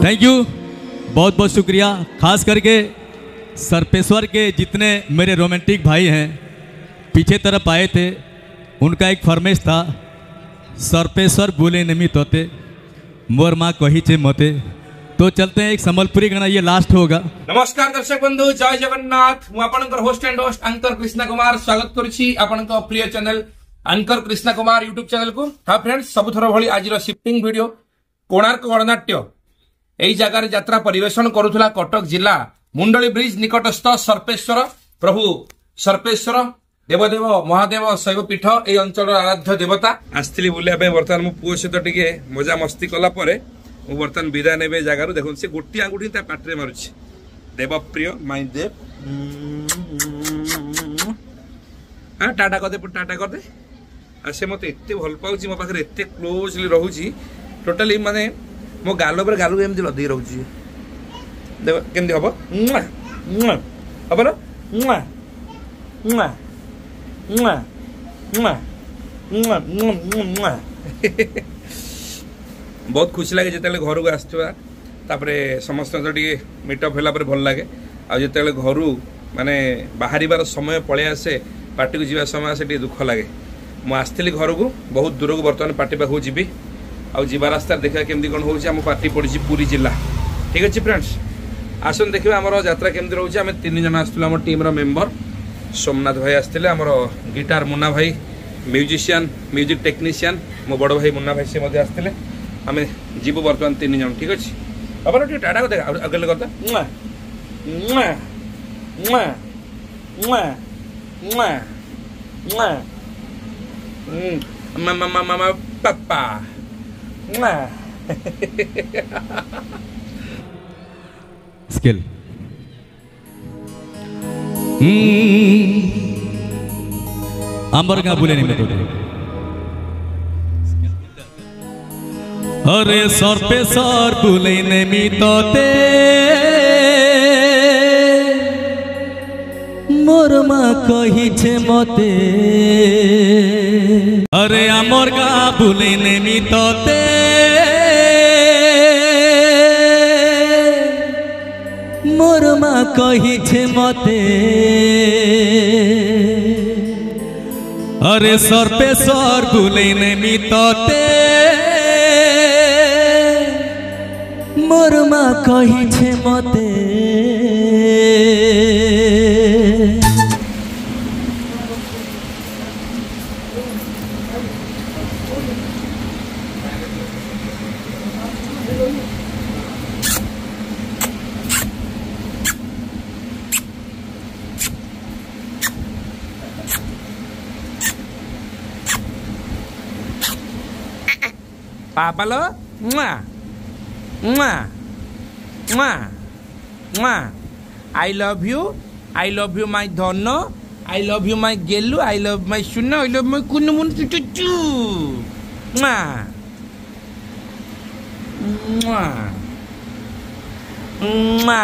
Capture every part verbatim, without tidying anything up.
Thank you, बहुत बहुत शुक्रिया। खास करके सरपेश्वर के जितने मेरे रोमांटिक भाई हैं पीछे तरफ आए थे, उनका एक फरमाइश था, सरपेश्वर बोले निमित होते मोर माँ कही चे मते। तो चलते हैं एक संबलपुरी गाना, ये लास्ट होगा। नमस्कार दर्शक बंधु, जय जगन्नाथ। मु आपनकर host and host anchor Krishna Kumar स्वागत करुछि आपनकर प्रिय channel anchor Krishna Kumar YouTube channel को। हाँ फ्रेंड्स, सबुथर भली आज शिफ्टिंग वीडियो कोणार्क गणनाट्य एई जगार यात्रा परिवेशन करुथुला कटक जिला मुंडली ब्रिज निकटस्थ सर्पेश्वर प्रभु सर्पेश्वर देवदेव महादेव शैव पीठ ए अंचल आराध्य देवता। आसली बुलिया बर्तमान मो पुओ सहित टिके मजा मस्ती कला परे मु बर्तमान विदाय नेबे जगार। देखो से गोटी आंगुठी ता पाटरे मारुछि देवप्रिय माई देव। हाँ टाटा करदे टाटा करदे। आ से मते एते भल पाउछि, मो पाखरे एते क्लोजली रहउछि, टोटली माने मो गालो पर गालो एमति लदी रहउछि। देव केमति हबो मुआ मुआ हबो न मुआ मुआ मुआ मुआ मुआ मुआ मुआ। बहुत खुशी लगे जिते घर को आसवा, समस्त मीटअप होला भल लगे। आते घर माने बाहर समय पलि आसे, पार्टी को जीवा समय आसे दुख लगे। मुझे घर को बहुत दूर को बर्तमान पार्टी पाखु जी आ रास्ता देखा केमती कौन हो पार्टी पड़ी पुरी जिला। ठीक अच्छे फ्रेंड्स, आसन देखिए आम यात्रा केमती रोचे। आम तीन जन आसलु आम टीम मेंबर। सोमनाथ भाई आसते, आमर गिटार मुन्ना भाई, म्यूजिशियन म्यूजिक टेक्नीशियन मो बड़ भाई मुन्ना भाई से आसते। आम जीव बर्तमान तीन जन। ठीक अच्छे अब टाटा को देखा अगले करता पापा स्किल आंबर का बोले नहीं तो अरे सर पे सर बोले नहीं तोते मोर माँ कही छे मते। अरे आमर का बोले नहीं तोते मोर माँ कही छे मते। अरे सर पे सर बोले नहीं तोते मोर माँ कही छे मते। पापा लो मुआ मुआ मुआ मुआ। I love you, I love you my धन, आई लव यू माई गेलू, I love my soon, I love my कुन मुन चुचु मुआ मुआ मुआ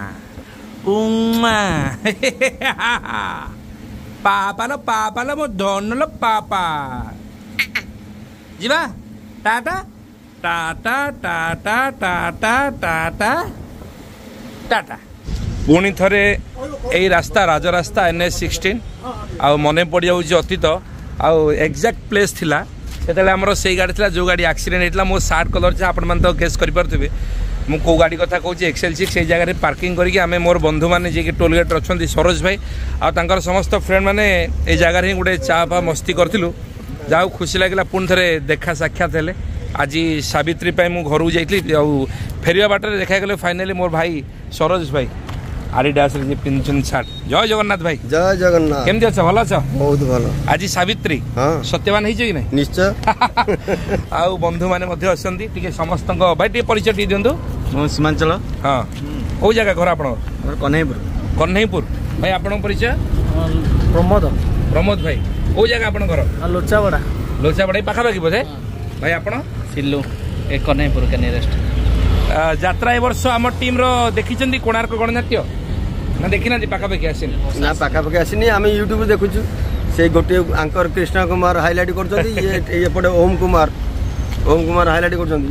मुआ। पापा लो पापा लो मो धन लो पापा। जीवा टाटा टाटा टाटा टाटा टाटा टाटा। पुणी थरे यही रास्ता राजरास्ता एन एच सिक्सटीन आ मन पड़ जाऊँ अतीत आउ एक्जाक्ट प्लेस थिला से आमर से गाड़ी थी जो गाड़ी एक्सीडेंट होता मो सार्ट कलर से आपण मैंने तो गेस करेंगे मुझे कौ गाड़ी कथा कहूँ एक्सेल सिक्स से जगह पार्किंग करके आम मोर बंधु मैंने जी टोल गेट अच्छा सरोज भाई आर समस्त फ्रेंड मैंने ये जगार ही गोटे चा फा मस्ती करूँ। जाओ खुशी लगे पुणी थे देखा साक्षात हेले। आज सावित्री मु घर को जाइली फेरिया बाटर देखा गले फाइनाली मोर भाई सरोज भाई आडिडास रे पिंचन छाट। जय जगन्नाथ भाई। जय जगन्नाथ। केमती अच्छा भल अच्छा बहुत भल। आज सावित्री हाँ सत्यवान हो कि नहीं निश्चय। आउ बंधु माने मध्य असंती टिके समस्त भाई टिके परिचय टी दिंतु। सीमांचल। हाँ कौ जगह घर आपण कन्हैपुर। कन्हैपुर भाई आपण परिचय प्रमोद प्रमोद भाई कौ जगह आपण घर लोचाबड़ा लोचाबड़ा पाखापाखि बोधे भाई आपण सिल्लू ए कन्हैपुर के नियरेस्ट। यात्रा ए वर्ष आम टीम रो देखिचंदी कोणार्क गणनाट्य ना देखी ना पाखापाखि आसिन ना पाखापाखि आसिनी आम यूट्यूब देखुचु से गोटे आंकर कृष्णा कुमार हाइलाइट करछथि ये एपटे ओम कुमार ओम कुमार हाइलाइट करछथि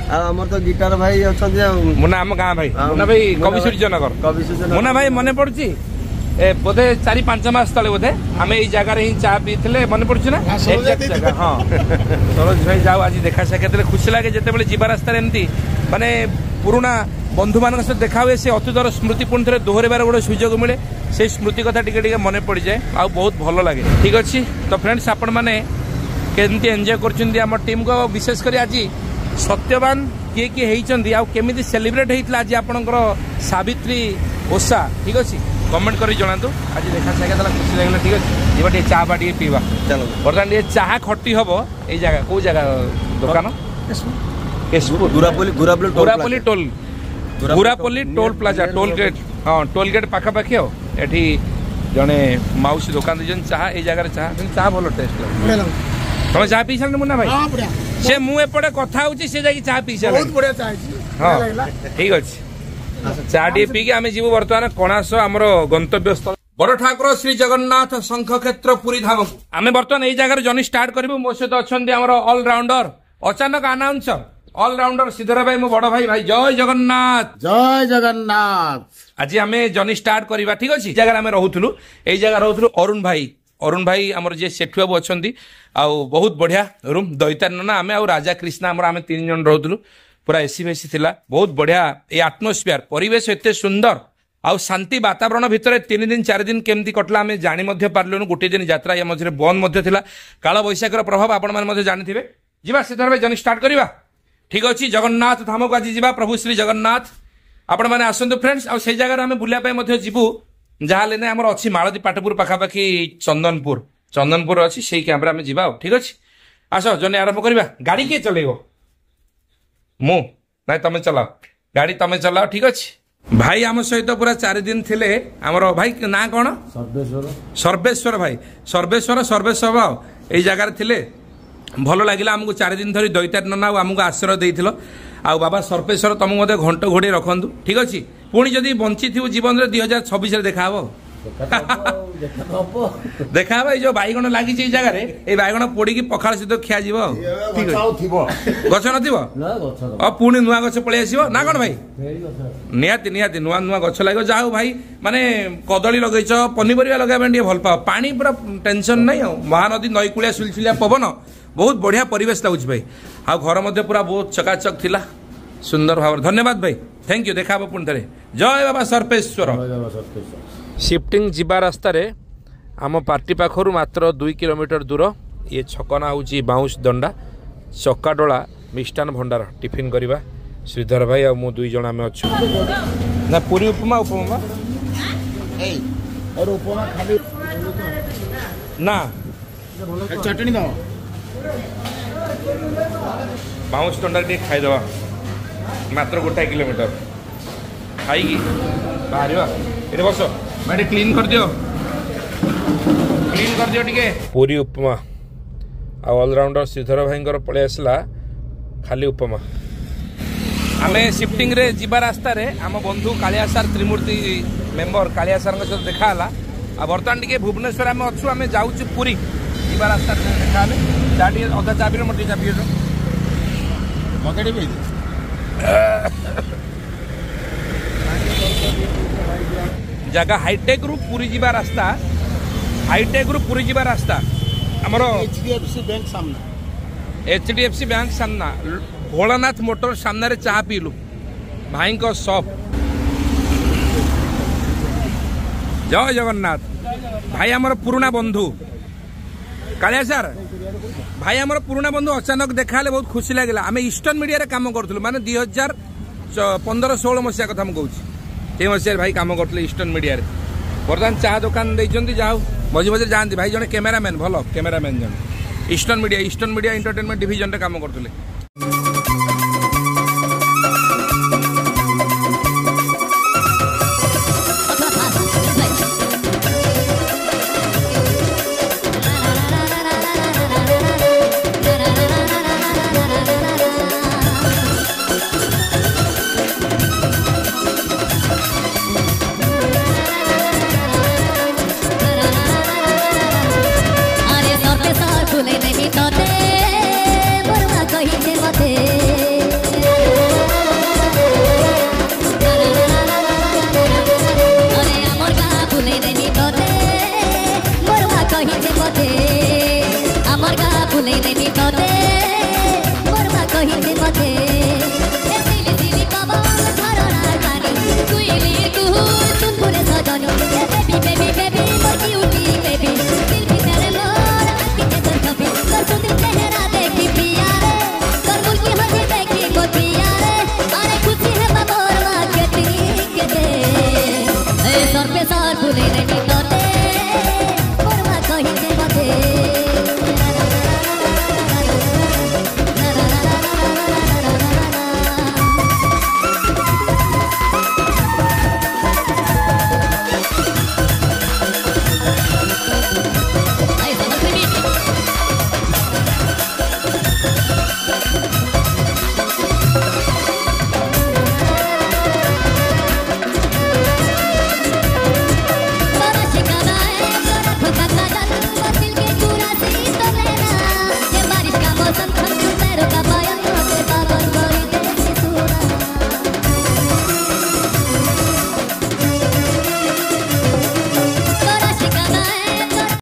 आमर तो गिटार भाई अच्छा मुना आम गाँ भाई मुना भाई कवि सूर्यनगर कवि सूर्यनगर मुना भाई मन पड़ी बोधे चारि पांच मास तले बोधे आम यही जगार ही चा पीते मन पड़ू ना जगह हाँ सरोज भाई जाओ आज देखा साक्षात खुशी लगे जिते जी रास्तार एमती माने पुराना बंधु मान सहित देखा हुए से अतीतर स्मृति पुणी थे दोहरार गोटे सुजोग मिले से स्मृति कथा टिके टिके मन पड़ जाए आ बहुत भल लगे ठीक अच्छे तो फ्रेंड्स आपण मैंने केमती एंजॉय कर टीम को विशेषकर आज सत्यवान किए किए होती आमी सेलिब्रेट होता आज आपंकर सावित्री ओषा ठीक अच्छे कमेंट कर जनातु आज देखा साक्षात खुशी लगे ठीक अच्छे जी चा बा टे पीवा बर्तमान ये चाह खटी हम ये जगह कौ जगह दुकान Gurapalli toll Gurapalli toll plaza toll gate हाँ टोल गेट पाखापाखि एठी जड़े मौसी दुकान दीजन चाह ये जगह चाह चाह भल टेस्ट लगे तुम चाह पी सारे मुन्ना भाई से मुझे कथा होची से जाकी चाह पी सारे हाँ ठीक अच्छे चाह टे पी आम जीव बर्तमान कणास आमर गंतव्य स्थल बड़ ठाकुर श्री जगन्नाथ शंख क्षेत्र पुरी धाम आम बर्तमान यही जगह जर्नी स्टार्ट करूँ मो सहित अच्छा ऑलराउंडर अचानक अनाउंसर ऑलराउंडर श्रीधर भाई मो बड़ भाई भाई जय जगन्नाथ जय जगन्नाथ आज आम जर्नी स्टार्ट करवा ठीक अच्छे जगह आम रोलु यही जगह रोलु अरुण भाई अरुण भाई आमर जे सेठू बाबू अच्छा बहुत बढ़िया रूम दैतार नना आम आ राजा कृष्णा आम आम तीन जन रोलु पूरा एसी फेसी थिला बहुत बढ़िया ये आटमोस्फियर परिवेश एत सुंदर आउ शांति वातावरण भितर तीन दिन चार दिन केमती कटला आम जानी पार्लुनु गोटे दिन यात्रा या मझे बंद काल बैशाखर प्रभाव आपण मैंने जानी जीवा श्रीधर भाई जर्नी स्टार्ट करवा ठीक अच्छे जगन्नाथ धाम को आज जीवा प्रभु श्री जगन्नाथ आपण मैंने आसतु फ्रेंड्स आ से जगह आम बुलाया जीवु जहाँ लेने आम अच्छी मालती पाटपुर पाखापाखि चंदनपुर चंदनपुर अच्छी से कैंप आम जीवा ठीक अच्छे आस जर्नी आरंभ करवा गाड़ी किए चलेब मु ना तुम चलाओ गाड़ी तुम चलाओ ठीक अच्छे भाई आम सहित पूरा चार दिन थिले आमर भाई ना कौन सर्वेश्वर सर्वेश्वर भाई सर्वेश्वर सर्वेश्वर भाव यही जगार थिले भल लगे आमको चार दिन धरी दैतार नना आमको आश्रय देइथिलो आ बाबा सर्वेश्वर तुमको मत घंट घोड़े रखु ठीक अच्छे पुणी जदि बंची थी जीवन दुई हजार छब्बीस देखा देखा ये जो बैगण लगी जगह ये बैगण पोड़ी पखाड़ सहित खिया गछ न पुणी नुआ गछ पलि आस ना कौन भाई निहाती निहाती नुआ नुआ गछ लगे जाओ भाई माने कदली लगेच पनीपरिया लगाई भल पाओ पानी पूरा टेंशन नहीं महानदी नई कूलिया सुलसुलिया पवन बहुत बढ़िया परिवेश लगुच भाई आ घर मध्य पूरा बहुत चकाचक थिला सुंदर भाव धन्यवाद भाई थैंक यू देखा पुणी थे जय बाबा सर्वेश्वर शिफ्टिंग जीवा रास्तार आम पार्टी पाखर मात्र दुई किलोमीटर दूर ये छकना हूँ बाउंस दंडा चकाडोला मिष्टान भंडार टिफिन करवा श्रीधर भाई आ मु दुई जन आम अच्छु ना पूरी उपमा उपमा ना चटनी दो बाउंस दंडा टे खाईदवा मात्र गोटाए किलोमीटर खाई बाहर ये बस मैं क्लीन कर दियो क्लीन कर दियो टिके पूरी उपमा आ ऑलराउंडर श्रीधर भाई पलि आसला खाली उपमा आमे शिफ्टिंग रे जीवा रास्ता रे आम बंधु कालियासार त्रिमूर्ति मेंबर कालियासार सहित देखा आ बर्तमान टिके भुवनेश्वर आम अच्छु आम जाऊँ पुरी जीवा रास्ता देखा टे अधा चाबी मोटे चाबी जगह हाईटेक रु पुरी जीवा रास्ता हाईटेक रु पुरी जीवा रास्ता आमर एचडीएफसी बैंक सामना एचडीएफसी बैंक सामना भोलानाथ मोटर सामने चाह पीलु भाई को शॉप जय जगन्नाथ भाई आमर पुराना बंधु कालिया सर भाई आमर पुराना बंधु अचानक देखा बहुत खुशी लगे आम ईस्टर्न मीडिया काम करूँ माने दुई हजार पंद्रह षोल मसीहा कथा मुझे ये मसीह भाई काम करते ईस्टर्न मीडिया बर्तमान चाह दुकान देते जाओ मझे मझे जाती भाई जन कैमेरामैन भल कैमेरामैन जन eastern media eastern media entertainment division काम करते